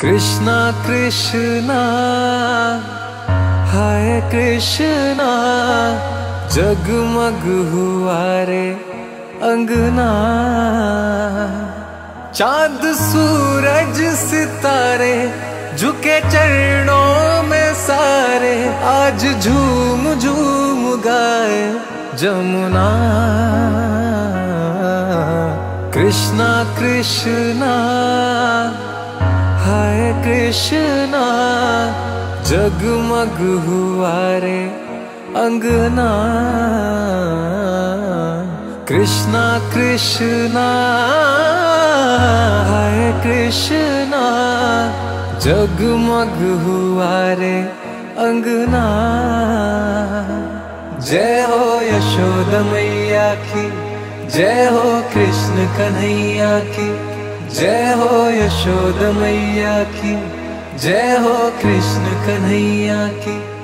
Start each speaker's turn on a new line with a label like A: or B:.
A: कृष्णा कृष्णा हाय कृष्णा, जगमग हुआ रे अंगना। चांद सूरज सितारे झुके चरणों में सारे, आज झूम झूम गाए जमुना। कृष्णा कृष्णा हाय कृष्णा, जगमग हुआ रे अंगना। कृष्णा कृष्णा हाय कृष्णा, जगमग हुआ रे अंगना। जय हो यशोदा मैया की, जय हो कृष्ण कन्हैया की। जय हो यशोदा मैया की, जय हो कृष्ण कन्हैया की।